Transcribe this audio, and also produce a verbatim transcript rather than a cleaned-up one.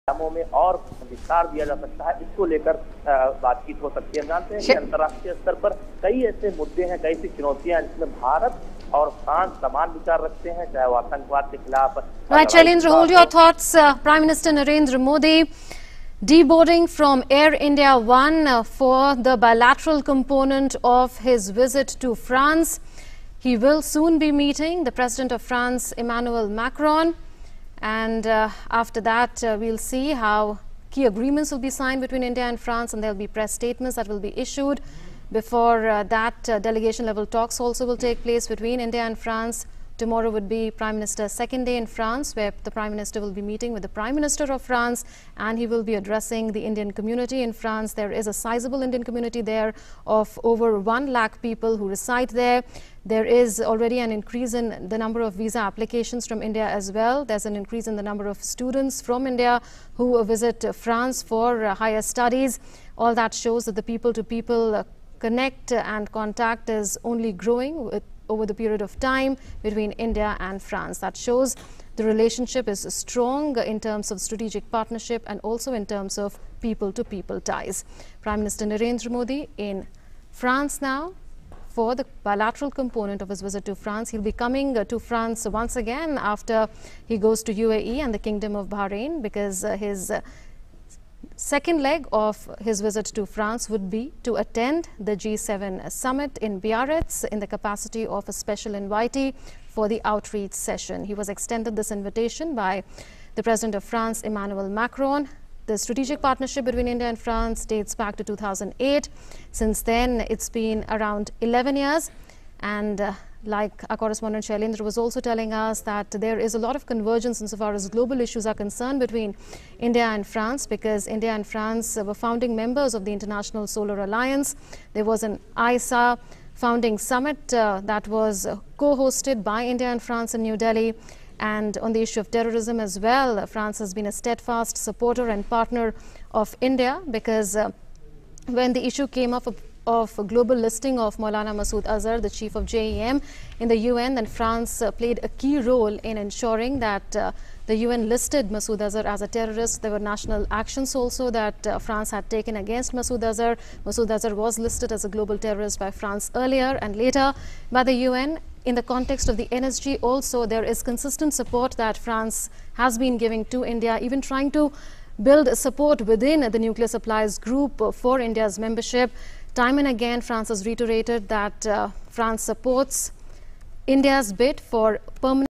कामों में और विस्तार दिया जा सकता है, इसको लेकर बातचीत हो सकती है। जानते हैं कि अंतर्राष्ट्रीय स्तर पर कई ऐसे मुद्दे हैं, कई सी चुनौतियां हैं जिसमें भारत और फ्रांस समान विचार रखते हैं, चाहे वो आतंकवाद के खिलाफ। Right, Shailendra, hold your thoughts. Uh, Prime Minister Narendra Modi deboarding from Air India One uh, for the bilateral component of his visit to France. He will soon be meeting the President of France, Emmanuel Macron. And uh, after that, uh, we'll see how key agreements will be signed between India and France, and there will be press statements that will be issued. Before uh, that, uh, delegation level talks also will take place between India and France. Tomorrow would be Prime Minister's second day in France, where the Prime Minister will be meeting with the Prime Minister of France, and he will be addressing the Indian community in France. There is a sizable Indian community there of over one lakh people who reside there. There is already an increase in the number of visa applications from India as well. There's an increase in the number of students from India who visit France for uh, higher studies. All that shows that the people-to-people uh, connect and contact is only growing with over the period of time between India and France. That shows the relationship is strong in terms of strategic partnership and also in terms of people-to-people ties. Prime Minister Narendra Modi in France now for the bilateral component of his visit to France. He'll be coming uh, to France once again after he goes to U A E and the Kingdom of Bahrain, because uh, his uh, second leg of his visit to France would be to attend the G seven summit in Biarritz in the capacity of a special invitee for the outreach session. He was extended this invitation by the President of France, Emmanuel Macron. The strategic partnership between India and France dates back to two thousand eight. Since then, it's been around eleven years. And uh, like our correspondent Shailendra was also telling us, that there is a lot of convergence insofar as global issues are concerned between India and France, because India and France uh, were founding members of the International Solar Alliance. There was an I S A founding summit uh, that was uh, co-hosted by India and France in New Delhi. And on the issue of terrorism as well, uh, France has been a steadfast supporter and partner of India, because uh, when the issue came up of of a global listing of Maulana Masood Azhar, the chief of J E M, in the U N, then France uh, played a key role in ensuring that uh, the U N listed Masood Azhar as a terrorist. There were national actions also that uh, France had taken against Masood Azhar. Masood Azhar was listed as a global terrorist by France earlier and later by the U N. In the context of the N S G also, there is consistent support that France has been giving to India, even trying to build support within the nuclear supplies group for India's membership. Time and again, France has reiterated that uh, France supports India's bid for permanent